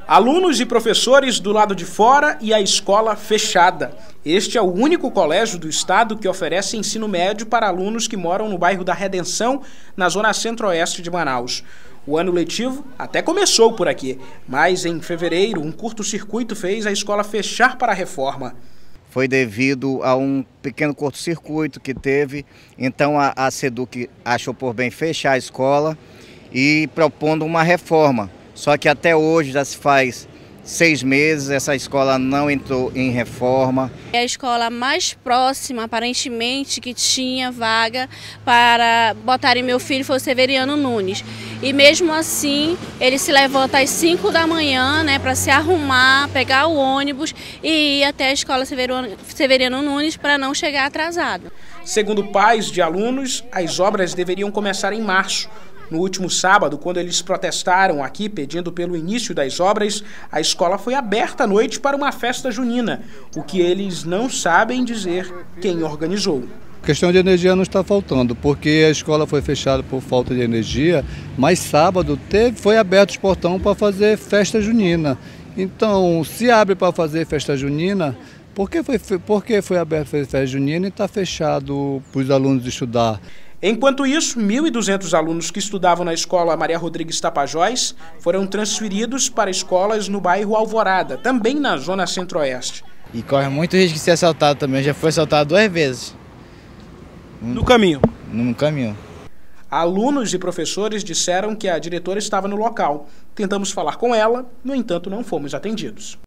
Alunos e professores do lado de fora e a escola fechada. Este é o único colégio do estado que oferece ensino médio para alunos que moram no bairro da Redenção, na zona centro-oeste de Manaus. O ano letivo até começou por aqui, mas em fevereiro um curto-circuito fez a escola fechar para a reforma. Foi devido a um pequeno curto-circuito que teve, então a SEDUC achou por bem fechar a escola e propondo uma reforma. Só que até hoje já se faz 6 meses, essa escola não entrou em reforma. É a escola mais próxima, aparentemente, que tinha vaga para botarem meu filho foi o Severiano Nunes. E mesmo assim, ele se levanta às 5 da manhã, né, para se arrumar, pegar o ônibus e ir até a escola Severiano Nunes para não chegar atrasado. Segundo pais de alunos, as obras deveriam começar em março. No último sábado, quando eles protestaram aqui pedindo pelo início das obras, a escola foi aberta à noite para uma festa junina, o que eles não sabem dizer quem organizou. A questão de energia não está faltando, porque a escola foi fechada por falta de energia, mas sábado foi aberto os portões para fazer festa junina. Então, se abre para fazer festa junina, por que foi aberto para fazer festa junina e está fechado para os alunos estudar? Enquanto isso, 1.200 alunos que estudavam na escola Maria Rodrigues Tapajós foram transferidos para escolas no bairro Alvorada, também na zona centro-oeste. E corre muito risco de ser assaltado também, já foi assaltado 2 vezes. No caminho? No caminho. Alunos e professores disseram que a diretora estava no local. Tentamos falar com ela, no entanto não fomos atendidos.